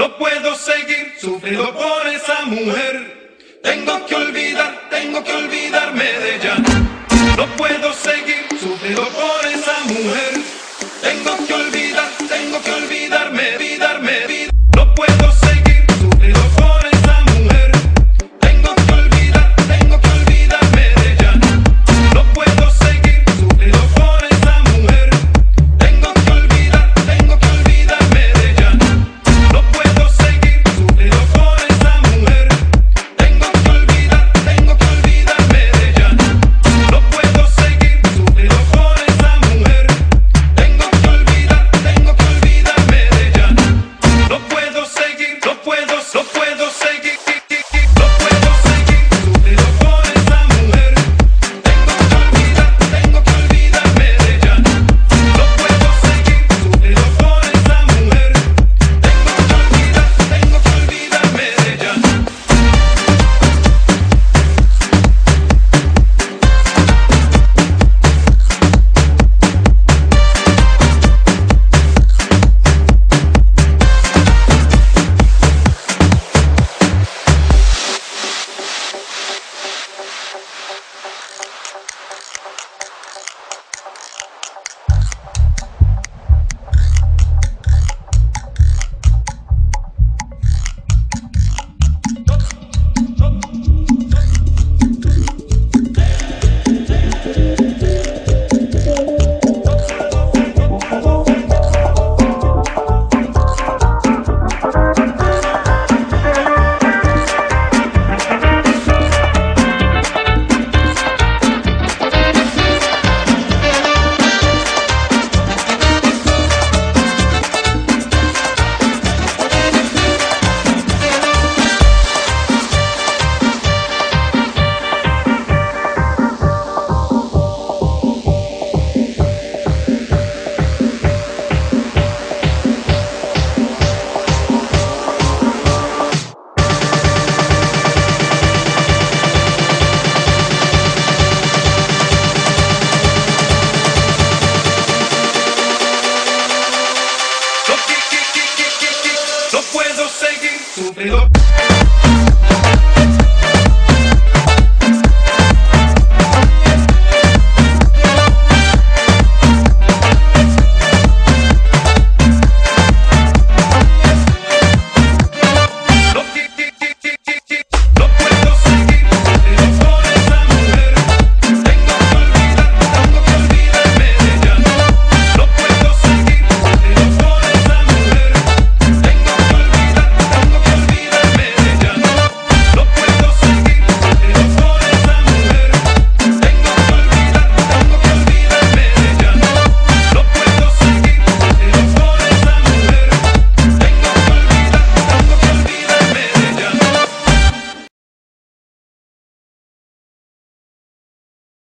no puedo seguir sufriendo por esa mujer. Tengo que olvidarme de ella. No puedo seguir sufriendo por esa mujer. Tengo que olvidarme. No puedo seguir sufriendo por esa mujer. Tengo que olvidarme de ella. No puedo seguir sufriendo por esa mujer. Tengo que olvidarme de ella. No puedo seguir sufriendo por esa mujer. Tengo que olvidarme de ella. No puedo seguir sufriendo por esa mujer. Tengo que olvidarme de ella. No puedo seguir, no puedo seguir. No puedo seguir sufriendo por esa mujer. Tengo que olvidarme de ella. No puedo seguir sufriendo por esa mujer. Tengo que olvidarme de ella. No puedo seguir sufriendo.